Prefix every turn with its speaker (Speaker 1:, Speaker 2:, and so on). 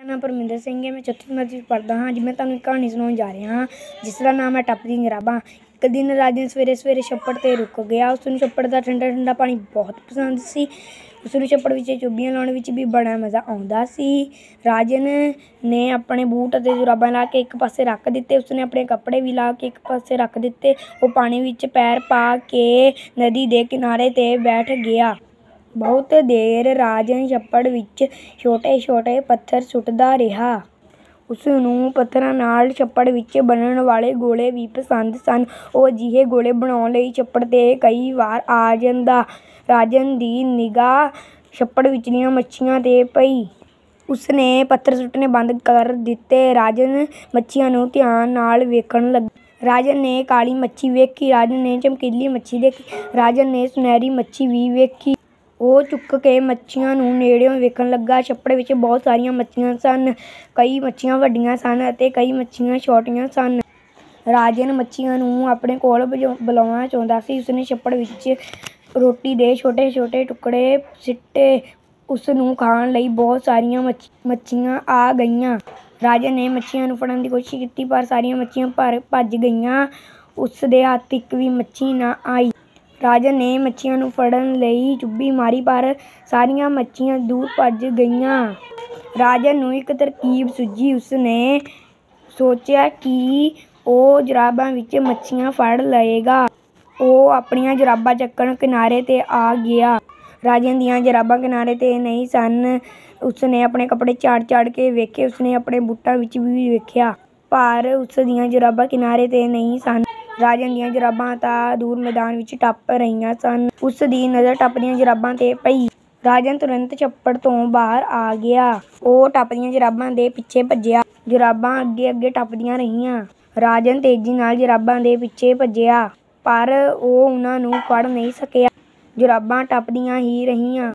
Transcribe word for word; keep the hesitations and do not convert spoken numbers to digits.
Speaker 1: मेरा नाम परमिंदर सिंह है। मैं चौथी जमात में पढ़ता हाँ। अज मैं तुहानूं एक कहानी सुणाउण जा रहा हाँ, जिसका नाम है टप्पदियां जराबां। एक दिन राजन सवेरे सवेरे छप्पड़ ते रुक गया। उसनूं छप्पड़ दा ठंडा ठंडा पानी बहुत पसंद सी। उसनूं छप्पड़ विच चुब्बियां लाउण विच भी बड़ा मज़ा आउंदा सी। राजन ने अपने बूट अते जुराबां ला के एक पासे रख दित्ते। उसने अपने कपड़े भी ला के एक पासे रख दित्ते। वो पानी विच पैर पा के नदी दे किनारे ते बैठ गया। बहुत देर राजन छप्पड़ विच छोटे छोटे पत्थर सुੱਟਦਾ ਰਿਹਾ। ਉਸਨੂੰ ਪੱਥਰਾਂ ਨਾਲ ਛੱਪੜ ਵਿੱਚ ਬਣਨ ਵਾਲੇ ਗੋਲੇ ਵੀ ਪਸੰਦ ਸਨ। ਉਹ ਅਜਿਹੇ ਗੋਲੇ ਬਣਾਉਣ ਲਈ ਛੱਪੜ 'ਤੇ ਕਈ ਵਾਰ ਆ ਜਾਂਦਾ। ਰਾਜਨ ਦੀ ਨਿਗਾਹ ਛੱਪੜ ਵਿਚਲੀਆਂ ਮੱਛੀਆਂ 'ਤੇ ਪਈ। ਉਸਨੇ ਪੱਥਰ ਸੁੱਟਣੇ ਬੰਦ ਕਰ ਦਿੱਤੇ। ਰਾਜਨ ਮੱਛੀਆਂ ਨੂੰ ਧਿਆਨ ਨਾਲ ਵੇਖਣ ਲੱਗਾ। ਰਾਜਨ ਨੇ ਕਾਲੀ ਮੱਛੀ ਵੇਖੀ। ਰਾਜਨ ਨੇ ਚਮਕੀਲੀ ਮੱਛੀ ਦੇਖੀ। ਰਾਜਨ ਨੇ ਸੁਨਹਿਰੀ ਮੱਛੀ ਵੀ ਵੇਖੀ। ਉਹ ਝੁਕ ਕੇ ਮੱਛੀਆਂ ਨੂੰ ਨੇੜਿਓਂ ਵੇਖਣ ਲੱਗਾ। ਛੱਪੜ ਵਿੱਚ ਬਹੁਤ ਸਾਰੀਆਂ ਮੱਛੀਆਂ ਸਨ। ਕਈ ਮੱਛੀਆਂ ਵੱਡੀਆਂ ਸਨ ਅਤੇ ਕਈ ਮੱਛੀਆਂ ਛੋਟੀਆਂ ਸਨ। ਰਾਜਨ ਮੱਛੀਆਂ ਨੂੰ ਆਪਣੇ ਕੋਲ ਬੁਲਾਉਣਾ ਚਾਹੁੰਦਾ ਸੀ। ਉਸਨੇ ਛੱਪੜ ਵਿੱਚ ਰੋਟੀ ਦੇ ਛੋਟੇ ਛੋਟੇ ਟੁਕੜੇ ਸਿੱਟੇ। ਉਸ ਨੂੰ ਖਾਣ ਲਈ ਬਹੁਤ ਸਾਰੀਆਂ ਮੱਛ ਮੱਛੀਆਂ ਆ ਗਈਆਂ। ਰਾਜਨ ਨੇ ਮੱਛੀਆਂ ਨੂੰ ਫੜਨ ਦੀ ਕੋਸ਼ਿਸ਼ ਕੀਤੀ, ਪਰ ਸਾਰੀਆਂ ਮੱਛੀਆਂ ਭਰ ਭੱਜ ਗਈਆਂ। ਉਸ ਦੇ ਹੱਥ ਇੱਕ ਵੀ ਮੱਛੀ ਨਾ ਆਈ। ਰਾਜਨ ਨੇ ਮੱਛੀਆਂ ਨੂੰ ਫੜਨ ਲਈ ਚੁੱਭੀ ਮਾਰੀ, ਪਰ ਸਾਰੀਆਂ ਮੱਛੀਆਂ ਦੂਰ ਭੱਜ ਗਈਆਂ। ਰਾਜਨ ਨੂੰ ਇੱਕ ਤਰਕੀਬ ਸੁੱਝੀ। ਉਸਨੇ ਸੋਚਿਆ ਕਿ ਉਹ ਜੁਰਾਬਾਂ ਵਿੱਚ ਮੱਛੀਆਂ ਫੜ ਲਏਗਾ। ਉਹ ਆਪਣੀਆਂ ਜੁਰਾਬਾਂ ਚੱਕਣ ਕਿਨਾਰੇ 'ਤੇ ਆ ਗਿਆ। ਰਾਜਨ ਦੀਆਂ ਜੁਰਾਬਾਂ ਕਿਨਾਰੇ 'ਤੇ ਨਹੀਂ ਸਨ। ਉਸਨੇ ਆਪਣੇ ਕੱਪੜੇ ਝਾੜ ਝਾੜ ਕੇ ਵੇਖੇ। ਉਸਨੇ ਆਪਣੇ ਬੂਟਾਂ ਵਿੱਚ ਵੀ ਵੇਖਿਆ, ਪਰ ਉਸ ਦੀਆਂ ਜੁਰਾਬਾਂ ਕਿਨਾਰੇ 'ਤੇ ਨਹੀਂ ਸਨ। ਰਾਜਨ ਦੀਆਂ ਜੁਰਾਬਾਂ ਤਾਂ ਦੂਰ ਮੈਦਾਨ ਵਿੱਚ ਟੱਪ ਰਹੀਆਂ ਸਨ। ਉਸ ਦੀ ਨਜ਼ਰ ਟੱਪਦੀਆਂ ਜੁਰਾਬਾਂ 'ਤੇ ਪਈ। ਰਾਜਨ ਤੁਰੰਤ ਛੱਪੜ ਤੋਂ ਬਾਹਰ ਆ ਗਿਆ। ਉਹ ਟੱਪਦੀਆਂ ਜੁਰਾਬਾਂ ਦੇ ਪਿੱਛੇ ਭੱਜਿਆ। ਜੁਰਾਬਾਂ ਅੱਗੇ ਅੱਗੇ ਟੱਪਦੀਆਂ ਰਹੀਆਂ। ਰਾਜਨ ਤੇਜ਼ੀ ਨਾਲ ਜੁਰਾਬਾਂ ਦੇ ਪਿੱਛੇ ਭੱਜਿਆ, ਪਰ ਉਹ ਉਨ੍ਹਾਂ ਨੂੰ ਫੜ ਨਹੀਂ ਸਕਿਆ। ਜੁਰਾਬਾਂ ਟੱਪਦੀਆਂ ਹੀ ਰਹੀਆਂ।